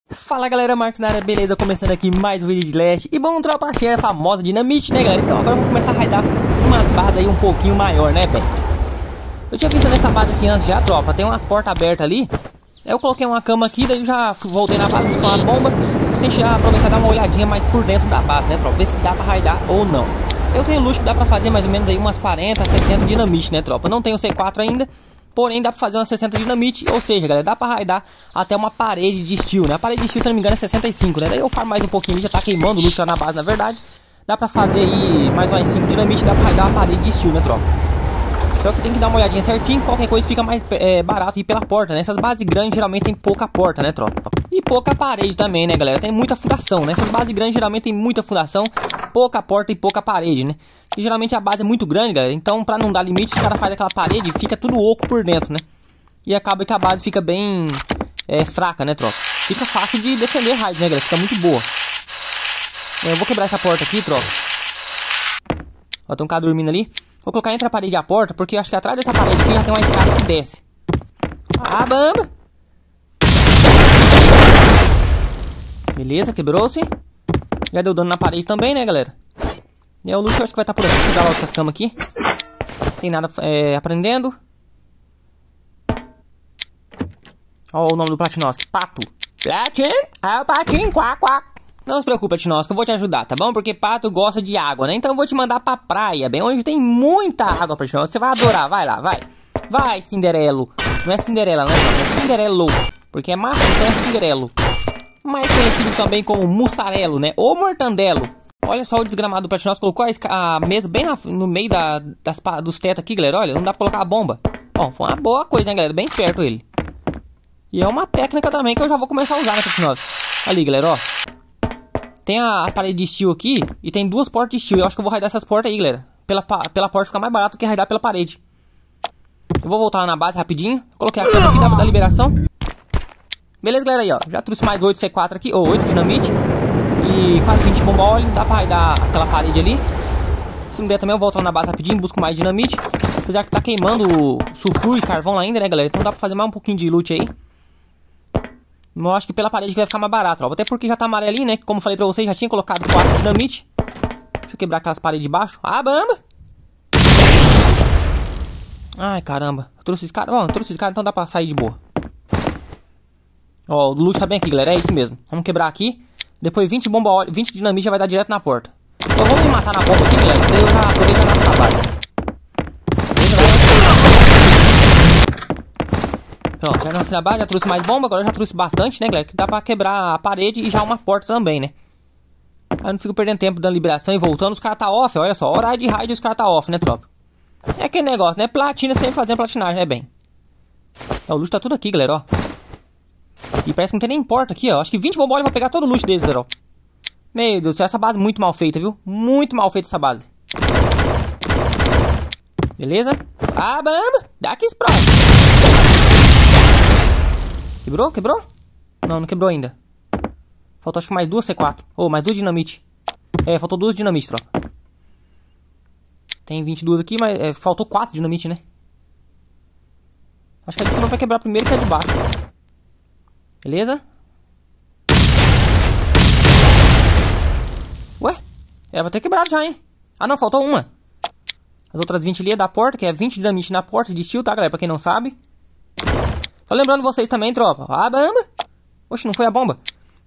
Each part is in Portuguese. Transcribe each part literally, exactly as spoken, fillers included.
Fala galera, Marcos na área, beleza? Começando aqui mais um vídeo de Leste. E bom, tropa cheia, a famosa Dinamite, né galera? Então agora vamos começar a raidar umas bases aí um pouquinho maior, né, bem? Eu tinha visto nessa base aqui antes já, tropa. Tem umas portas abertas ali. Eu coloquei uma cama aqui, daí eu já voltei na base buscar uma bomba. A gente já aproveitar e dar uma olhadinha mais por dentro da base, né, tropa? Ver se dá pra raidar ou não. Eu tenho luxo que dá pra fazer mais ou menos aí umas quarenta, sessenta Dinamite, né, tropa? Não tenho C quatro ainda. Porém, dá pra fazer umas sessenta dinamite, ou seja, galera, dá pra raidar até uma parede de steel, né? A parede de steel, se não me engano, é sessenta e cinco, né? Daí eu farmo mais um pouquinho, já tá queimando o luxo lá na base, na verdade. Dá pra fazer aí mais umas cinco dinamite, dá pra raidar uma parede de steel, né, tropa? Só que tem que dar uma olhadinha certinho, qualquer coisa fica mais é, barato ir pela porta, né? Essas bases grandes geralmente tem pouca porta, né, tropa? E pouca parede também, né, galera? Tem muita fundação, né? Essas bases grandes geralmente tem muita fundação, pouca porta e pouca parede, né? E geralmente a base é muito grande, galera. Então, pra não dar limite, os caras fazem aquela parede e fica tudo oco por dentro, né? E acaba que a base fica bem é, fraca, né, tropa? Fica fácil de defender raid, né, galera? Fica muito boa. Eu vou quebrar essa porta aqui, tropa. Ó, tem um cara dormindo ali. Vou colocar entre a parede e a porta, porque eu acho que atrás dessa parede aqui já tem uma escada que desce. Ah, bamba! Beleza, quebrou-se. Já deu dano na parede também, né, galera? E o luxo eu acho que vai estar por aqui. Vou pegar logo essas camas aqui. Tem nada é, aprendendo. Olha o nome do Platinosky. Pato. Platin. É o patinho. Quack, quack. Não se preocupe, Platinosky. Eu vou te ajudar, tá bom? Porque pato gosta de água, né? Então eu vou te mandar pra praia, bem onde tem muita água, Platinosky. Você vai adorar. Vai lá, vai. Vai, Cinderelo. Não é Cinderela, né? É Cinderelo. Porque é macho, então é Cinderelo. Mais conhecido também como mussarelo, né? Ou mortandelo. Olha só o desgramado do Platinosky. Colocou a, a mesa bem na, no meio da, das, dos tetos aqui, galera. Olha, não dá pra colocar a bomba. Bom, foi uma boa coisa, né, galera? Bem esperto ele. E é uma técnica também que eu já vou começar a usar, né, Platinosky? Ali, galera, ó. Tem a, a parede de steel aqui e tem duas portas de steel. Eu acho que eu vou raidar essas portas aí, galera. Pela, pela porta fica mais barato que raidar pela parede. Eu vou voltar lá na base rapidinho. Coloquei a cama aqui da, da liberação. Beleza, galera, aí, ó. Já trouxe mais oito C quatro aqui, ou oito dinamite. E quase vinte bomba óleo. Dá pra raidar aquela parede ali. Se não der também eu volto lá na base rapidinho, busco mais dinamite. Apesar que tá queimando sulfuro e carvão lá ainda, né, galera? Então dá pra fazer mais um pouquinho de loot aí. Eu acho que pela parede que vai ficar mais barato, ó. Até porque já tá amarelinho, né? Como eu falei pra vocês, já tinha colocado quatro dinamite. Deixa eu quebrar aquelas paredes de baixo. Ah, bamba! Ai, caramba. Eu trouxe esse cara. Bom, eu trouxe esse cara, então dá pra sair de boa. Ó, o loot tá bem aqui, galera. É isso mesmo. Vamos quebrar aqui. Depois vinte bomba óleo, vinte dinamite já vai dar direto na porta. Então vamos me matar na bomba aqui, galera. Daí eu já aproveito a nossa base. Pronto, já nasci na base, já trouxe mais bomba, agora eu já trouxe bastante, né, galera? Que dá pra quebrar a parede e já uma porta também, né? Aí eu não fico perdendo tempo dando liberação e voltando, os caras tá off, olha só, horário de raid e os caras tá off, né, tropa? É aquele negócio, né? Platina sempre fazendo platinagem, né, bem? Então, o luxo tá tudo aqui, galera, ó. E parece que não tem nem porta aqui, ó. Acho que vinte bombolas vai pegar todo o luxo deles, galera, ó. Meu Deus do céu, essa base é muito mal feita, viu? Muito mal feita essa base. Beleza? Ah, bamba! Dá que explode! Quebrou? Quebrou? Não, não quebrou ainda. Faltou acho que mais duas C quatro. Ou oh, mais duas dinamite. É, faltou duas dinamite, tropa. Tem vinte e duas aqui, mas é, faltou quatro dinamite, né? Acho que a de cima vai quebrar primeiro que a de baixo. Beleza? Ué? É, vai ter quebrado já, hein? Ah, não, faltou uma. As outras vinte ali é da porta, que é vinte dinamite na porta de steel, tá, galera? Pra quem não sabe. Só lembrando vocês também, tropa. Ah, bamba. Oxe, não foi a bomba.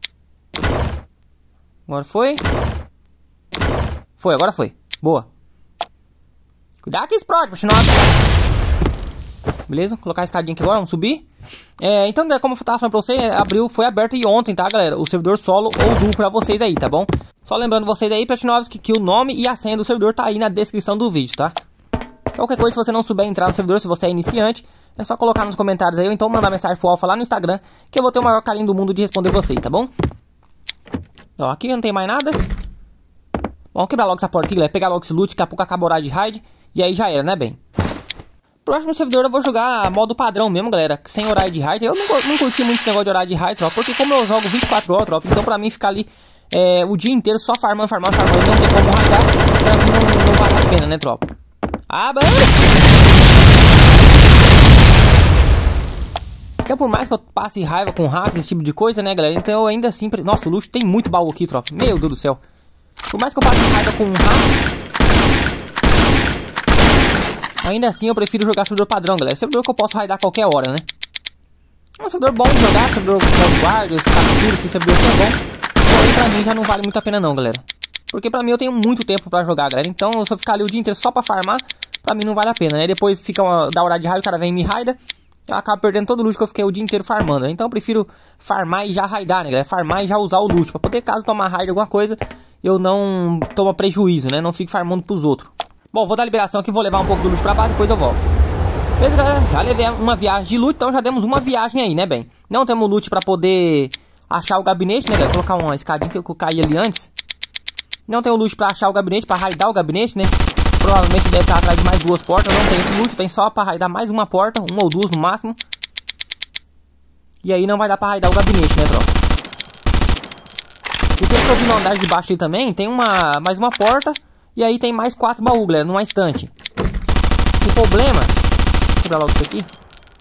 Agora foi. Foi, agora foi. Boa. Cuidado que explode, Platinosky. Beleza, vou colocar a escadinha aqui agora, vamos subir. É, então, como eu tava falando pra vocês, abriu, foi aberto aí ontem, tá, galera? O servidor solo ou duo pra vocês aí, tá bom? Só lembrando vocês aí, Platinosky, que o nome e a senha do servidor tá aí na descrição do vídeo, tá? Qualquer coisa, se você não souber entrar no servidor, se você é iniciante, é só colocar nos comentários aí, ou então mandar mensagem pro Alpha lá no Instagram, que eu vou ter o maior carinho do mundo de responder vocês, tá bom? Ó, aqui não tem mais nada. Vamos quebrar logo essa porta aqui, galera. Pegar logo esse loot, daqui a pouco acaba o horário de raid. E aí já era, né, bem? Próximo servidor eu vou jogar modo padrão mesmo, galera. Sem horário de raid. Eu não, não curti muito esse negócio de horário de raid, tropa. Porque como eu jogo vinte e quatro horas, tropa. Então pra mim ficar ali é, o dia inteiro só farmando, farmando, farmando. Não tem como raidar. Pra mim não, não vale a pena, né, tropa? Ah, bom! Então por mais que eu passe raiva com hacks, esse tipo de coisa, né, galera? Então eu ainda assim... Nossa, o luxo tem muito baú aqui, tropa. Meu Deus do céu. Por mais que eu passe raiva com hack, ainda assim eu prefiro jogar servidor padrão, galera. Servidor que eu posso raidar a qualquer hora, né? É um servidor bom de jogar, servidor com guarda, captura, esse servidor assim é bom. Porém pra mim já não vale muito a pena não, galera. Porque pra mim eu tenho muito tempo pra jogar, galera. Então se eu ficar ali o dia inteiro só pra farmar, pra mim não vale a pena, né? Depois fica uma, da hora de raid, o cara vem e me raida. Eu acabo perdendo todo o loot que eu fiquei o dia inteiro farmando, né? Então eu prefiro farmar e já raidar, né, galera? Farmar e já usar o loot, pra poder, caso tomar raid alguma coisa, eu não tomo prejuízo, né? Não fico farmando pros outros. Bom, vou dar liberação aqui, vou levar um pouco do loot pra baixo, depois eu volto. Beleza, galera? Já levei uma viagem de loot, então já demos uma viagem aí, né, bem? Não temos loot pra poder achar o gabinete, né, galera? Vou colocar uma escadinha que eu caí ali antes. Não tenho loot pra achar o gabinete, pra raidar o gabinete, né? Provavelmente deve estar atrás de mais duas portas. Não tem esse loot, tem só pra raidar mais uma porta, uma ou duas no máximo. E aí não vai dar pra raidar o gabinete, né, tropa? E pelo que eu vi no andar de baixo aí também, tem uma, mais uma porta. E aí tem mais quatro baús, galera, numa estante. O problema... Deixa eu pegar logo isso aqui.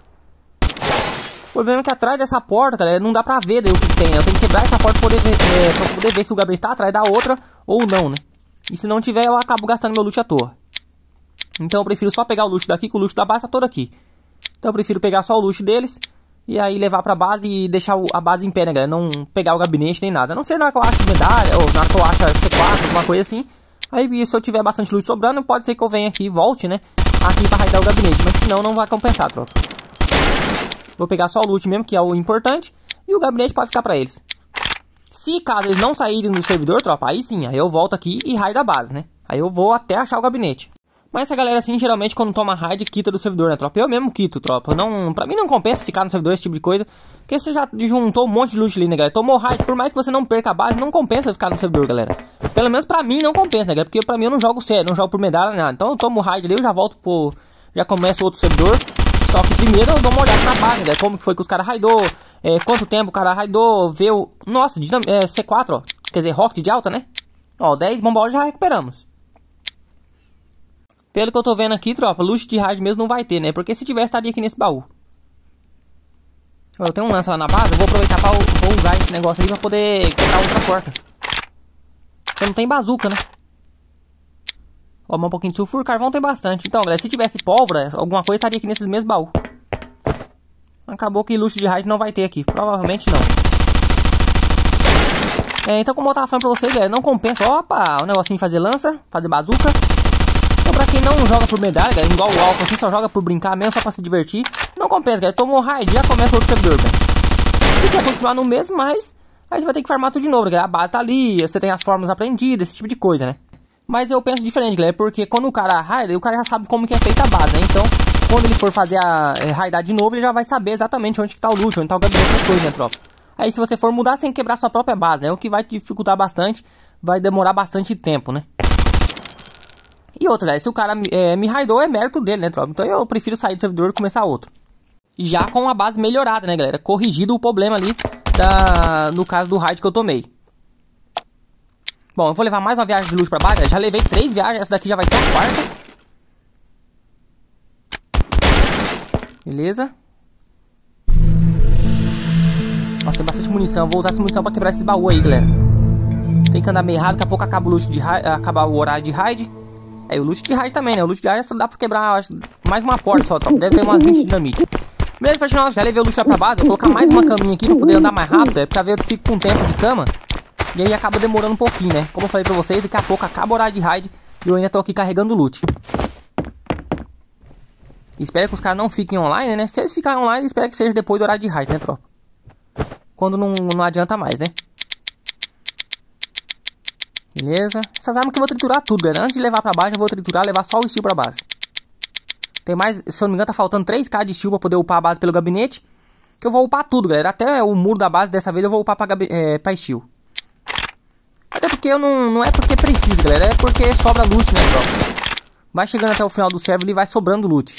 O problema é que atrás dessa porta, galera, não dá pra ver daí o que tem. Eu tenho que quebrar essa porta pra poder ver, é, pra poder ver se o gabinete tá atrás da outra ou não, né? E se não tiver, eu acabo gastando meu loot à toa. Então eu prefiro só pegar o loot daqui, que o loot da base tá todo aqui. Então eu prefiro pegar só o loot deles e aí levar pra base e deixar a base em pé, né, galera? Não pegar o gabinete nem nada. A não ser na hora que eu acho medalha, ou na hora que eu acho C quatro, alguma coisa assim. Aí se eu tiver bastante loot sobrando, pode ser que eu venha aqui e volte, né? Aqui pra raidar o gabinete. Mas senão não vai compensar, tropa. Vou pegar só o loot mesmo, que é o importante. E o gabinete pode ficar pra eles. Se caso eles não saírem do servidor, tropa, aí sim, aí eu volto aqui e raid a base, né? Aí eu vou até achar o gabinete. Mas essa galera assim, geralmente quando toma raid, quita do servidor, né, tropa? Eu mesmo quito, tropa. Não, pra mim não compensa ficar no servidor, esse tipo de coisa. Porque você já juntou um monte de loot ali, né, galera? Tomou raid, por mais que você não perca a base, não compensa ficar no servidor, galera. Pelo menos pra mim não compensa, né, galera? Porque pra mim eu não jogo sério, não jogo por medalha, nada. Então eu tomo raid ali, eu já volto pro... Já começo outro servidor. Só que primeiro eu dou uma olhada na base, né? Como que foi que os caras raidou, é, quanto tempo o cara raidou, vê o... Nossa, é, C quatro, ó. Quer dizer, rocket de alta, né? Ó, dez bombas já recuperamos. Pelo que eu tô vendo aqui, tropa, loot de raid mesmo não vai ter, né? Porque se tivesse, estaria aqui nesse baú. Eu tenho um lance lá na base, eu vou aproveitar pra vou usar esse negócio aí pra poder quebrar outra porta. Porque não tem bazuca, né? Ó, um pouquinho de sulfuro, carvão tem bastante. Então, galera, se tivesse pólvora, alguma coisa estaria aqui nesses mesmos baús. Acabou que loot de raid não vai ter aqui, provavelmente não. É, então como eu tava falando pra vocês, galera, não compensa, opa, o negocinho de fazer lança, fazer bazuca. Então pra quem não joga por medalha, galera, igual o Alpha, assim, só joga por brincar mesmo, só pra se divertir, não compensa, galera, tomou raid, já começa outro servidor, velho. Você quer continuar no mesmo, mas aí você vai ter que farmar tudo de novo, galera, a base tá ali, você tem as formas aprendidas, esse tipo de coisa, né. Mas eu penso diferente, galera, porque quando o cara raida, o cara já sabe como que é feita a base, né? Então, quando ele for fazer a é, raidar de novo, ele já vai saber exatamente onde que tá o loot, onde tá o gabinete, essas coisas, né, tropa? Aí se você for mudar, você tem que quebrar sua própria base, né? O que vai te dificultar bastante, vai demorar bastante tempo, né? E outra, galera, se o cara é, me raidou, é mérito dele, né, tropa? Então eu prefiro sair do servidor e começar outro. E já com a base melhorada, né, galera? Corrigido o problema ali, da, no caso do raid que eu tomei. Bom, eu vou levar mais uma viagem de loot pra baixo, galera. Já levei três viagens, essa daqui já vai ser a quarta. Beleza. Nossa, tem bastante munição. Vou usar essa munição pra quebrar esse baú aí, galera. Tem que andar meio rápido, daqui a pouco acaba o loot de raid, acaba o horário de raid. É, o loot de raid também, né? O loot de raid só dá pra quebrar, acho, mais uma porta só, top. Deve ter umas vinte de dinamite. Beleza, pessoal, já levei o loot lá pra base. Vou colocar mais uma caminha aqui pra poder andar mais rápido, é, pra ver se eu fico com tempo de cama. E aí acaba demorando um pouquinho, né? Como eu falei pra vocês, daqui a pouco acaba o horário de raid e eu ainda tô aqui carregando loot. Espero que os caras não fiquem online, né? Se eles ficarem online, espero que seja depois do horário de raid, né, tropa? Quando não, não adianta mais, né? Beleza. Essas armas que eu vou triturar tudo, galera. Antes de levar pra baixo, eu vou triturar, levar só o steel pra base. Tem mais, se eu não me engano, tá faltando três K de steel pra poder upar a base pelo gabinete. Que eu vou upar tudo, galera. Até o muro da base, dessa vez, eu vou upar pra, é, pra steel. Até porque eu não, não é porque precisa, galera. É porque sobra loot, né, tropa? Vai chegando até o final do server e vai sobrando loot.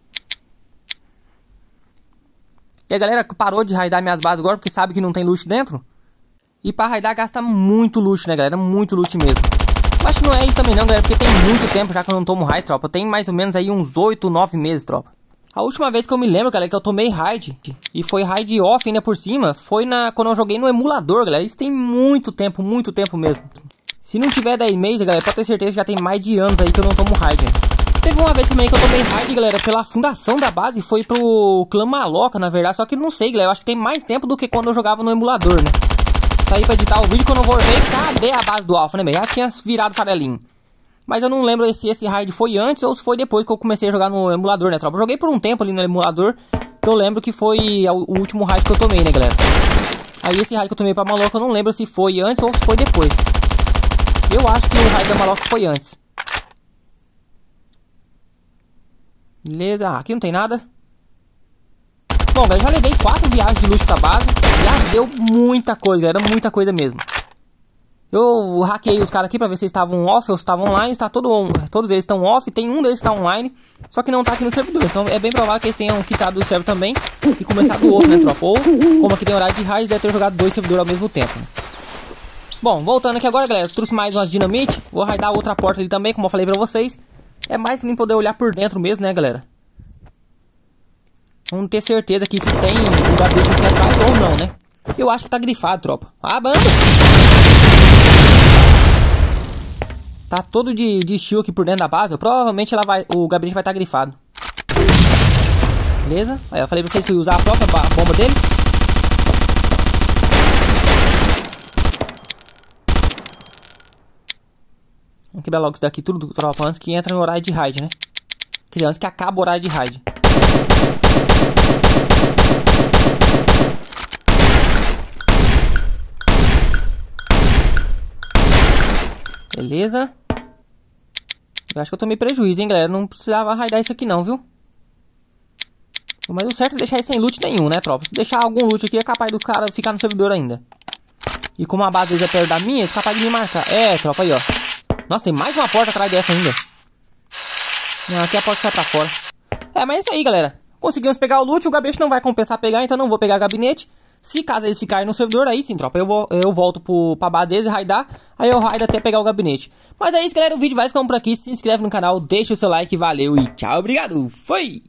E a galera que parou de raidar minhas bases agora porque sabe que não tem loot dentro. E pra raidar gasta muito loot, né, galera? Muito loot mesmo. Mas acho que não é isso também não, galera. Porque tem muito tempo já que eu não tomo raid, tropa. Tem mais ou menos aí uns oito, nove meses, tropa. A última vez que eu me lembro, galera, que eu tomei raid, e foi raid off ainda por cima, foi na, quando eu joguei no emulador, galera. Isso tem muito tempo, muito tempo mesmo. Se não tiver dez meses, galera, pode ter certeza que já tem mais de anos aí que eu não tomo raid, né? Teve uma vez também que eu tomei raid, galera, pela fundação da base, foi pro clã Maloca, na verdade. Só que não sei, galera, eu acho que tem mais tempo do que quando eu jogava no emulador, né? Saí pra editar o vídeo, quando eu vou ver, cadê a base do Alpha, né, já tinha virado farelinho. Mas eu não lembro se esse raid foi antes ou se foi depois que eu comecei a jogar no emulador, né, tropa? Eu joguei por um tempo ali no emulador, que eu lembro que foi o último raid que eu tomei, né, galera? Aí esse raid que eu tomei pra Maloca, eu não lembro se foi antes ou se foi depois. Eu acho que o raid da Maloca foi antes. Beleza, ah, aqui não tem nada. Bom, galera, já levei quatro viagens de luxo pra base. Já deu muita coisa, galera, muita coisa mesmo. Eu hackei os caras aqui pra ver se eles estavam off ou se estavam online. Está todo, todos eles estão off, tem um deles que está online, só que não tá aqui no servidor. Então é bem provável que eles tenham quitado do server também e começado o outro, né, tropa? Ou, como aqui tem horário de raid, deve ter jogado dois servidores ao mesmo tempo, né? Bom, voltando aqui agora, galera, eu trouxe mais umas dinamite. Vou raidar outra porta ali também, como eu falei pra vocês. É mais pra mim poder olhar por dentro mesmo, né, galera? Vamos ter certeza que se tem um gabinete aqui atrás ou não, né? Eu acho que tá grifado, tropa. Ah, banda! Tá todo de, de shield aqui por dentro da base. Provavelmente ela vai, o gabinete vai estar grifado. Beleza? Aí eu falei pra vocês que eu ia usar a própria bomba deles. Vamos quebrar logo isso daqui tudo, tropa, antes que entra no horário de raid, né? Quer dizer, antes que acabe o horário de raid. Beleza. Eu acho que eu tomei prejuízo, hein, galera. Não precisava raidar isso aqui não, viu? Mas o certo é deixar isso sem loot nenhum, né, tropa? Se deixar algum loot aqui é capaz do cara ficar no servidor ainda. E como a base deles é perto da minha, é capaz de me marcar. É, tropa, aí, ó. Nossa, tem mais uma porta atrás dessa ainda. Não, aqui a porta sai pra fora. É, mas é isso aí, galera. Conseguimos pegar o loot, o gabinete não vai compensar pegar, então não vou pegar gabinete. Se caso eles ficarem no servidor, aí sim, tropa, eu, vou, eu volto pro, pra base deles e raidar. Aí eu raido até pegar o gabinete. Mas é isso, galera, o vídeo vai ficando por aqui. Se inscreve no canal, deixa o seu like, valeu e tchau, obrigado, foi!